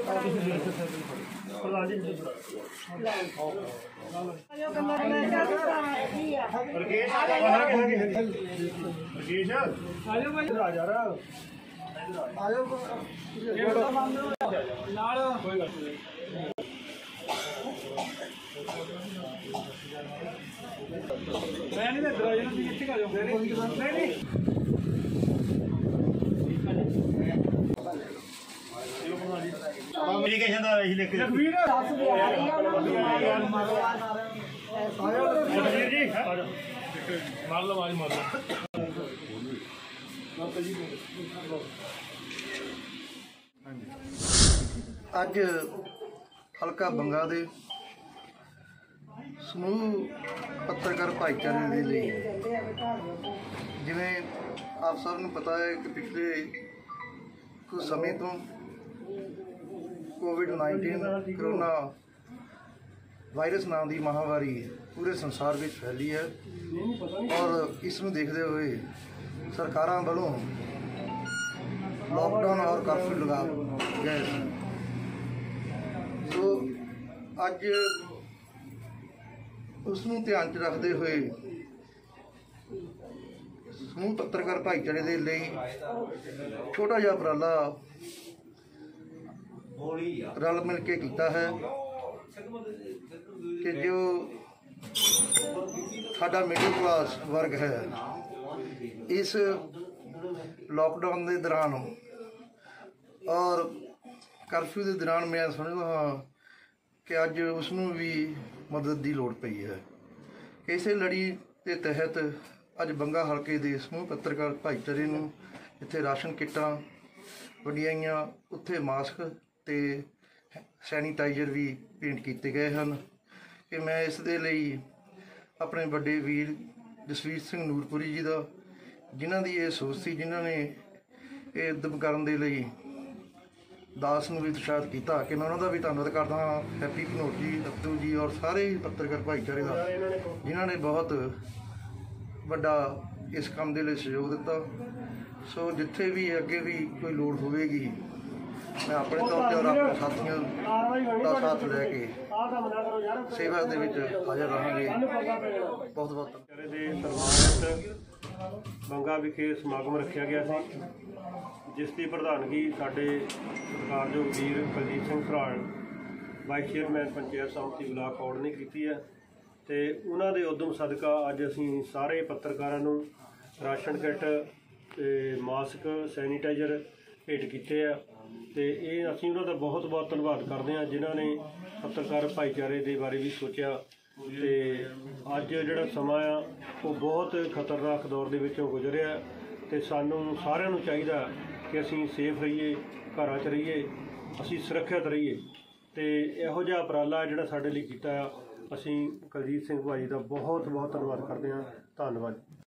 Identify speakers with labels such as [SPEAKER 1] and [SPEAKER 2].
[SPEAKER 1] Application का वही लिख लखवीर जी मार लो मार लो
[SPEAKER 2] अज हल्का बंगा दे समूह पत्रकार भाईचारे दे लिए जिवें आप सब नूं पता है कि पिछले कुछ समय तो कोविड-19 कोरोना वायरस नाम की महामारी पूरे संसार में फैली है और इसमें देखते हुए सरकारों वालों लॉकडाउन और कर्फ्यू लगा गए। तो अज उसनूं ध्यान च रखते हुए समूह पत्रकार भाईचारे दे लई छोटा जिहा उपराला रल मिल के किया है कि जो साडा मिडिल क्लास वर्ग है इस लॉकडाउन के दौरान और कर्फ्यू के दौरान मैं समझदा हाँ कि अज उसनूं भी मदद की लोड़ पई है। इस लड़ी के तहत अज बंगा हल्के के समूह पत्रकार भाईचारे नूं इत्थे राशन किटां वंडियाईयां, उत्थे मास्क ते सैनीटाइजर भी भेंट किए गए हैं कि मैं इस दे लई अपने बड़े वीर जसवीर सिंह नूरपुरी जी का जिन्हां दी ये सोच सी, जिन्हां ने ये उद्यम करन दे लई दास नूं भी उत्साहित किया कि मैं उन्होंने भी धन्नवाद करदा हाँ। हैप्पी भनोट जी, अब्दू जी और सारे पत्रकार भाईचारे का जिन्हां ने बहुत बड़ा इस काम के लिए सहयोग दिता। सो जिथे भी अगे भी कोई लोड़ होगी मैं अपने तौर पर और अपने साथियों का साथ लैके सेवा के हाजिर रहांगे। बहुत बहुत
[SPEAKER 1] बंगा विखे समागम रखा गया था जिसकी प्रधानगी साडे सत्कारयोग वीर कुलजीत सिंह सराण वाइस चेयरमैन पंचायत समिति ब्लाक कौड़ ने की है। तो उन्होंने उद्यम सदका अज असीं सारे पत्रकारां नूं राशन किट मास्क सैनीटाइजर भेंट किए हैं। तो ये असीं उन्हों का बहुत बहुत धन्यवाद करते हैं जिन्होंने पत्रकार भाईचारे के बारे भी सोचा। तो अज जिहड़ा समा आ वो बहुत खतरनाक दौर के विचों गुजरिया तो सानूं सारिਆਂ ਨੂੰ ਚਾਹੀਦਾ कि असीं सेफ रहीए, घरां 'च रहीए, असीं सुरक्षित रहीए। तो इहो जिहा उपराला जिहड़ा साडे लई कीता असीं कुलजीत सिंह भाई का बहुत बहुत धन्यवाद करते हैं। धन्यवाद।